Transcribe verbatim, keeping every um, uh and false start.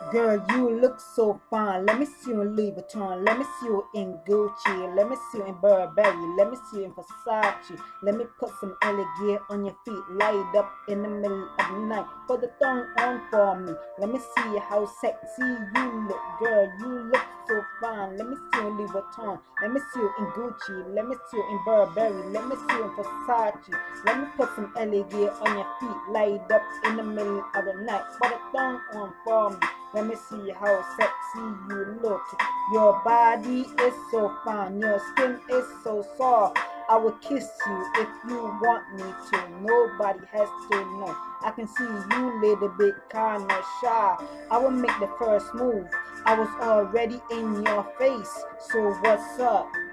Girl, you look so fine. Let me see you in Louis Vuitton. Let me see you in Gucci. Let me see you in Burberry. Let me see you in Versace. Let me put some elegant on your feet. Light up in the middle of the night. Put the thong on for me. Let me see how sexy you look. Girl, you look so fine. Let me see you in Louis Vuitton. Let me see you in Gucci. Let me see you in Burberry. Let me see you in Versace. Let me put some elegant on your feet. Light up in the middle of the night. Put the thong on for me. Let me see how sexy you look. Your body is so fine. Your skin is so soft. I will kiss you if you want me to. Nobody has to know. I can see you little bit kinda shy. I will make the first move. I was already in your face. So what's up?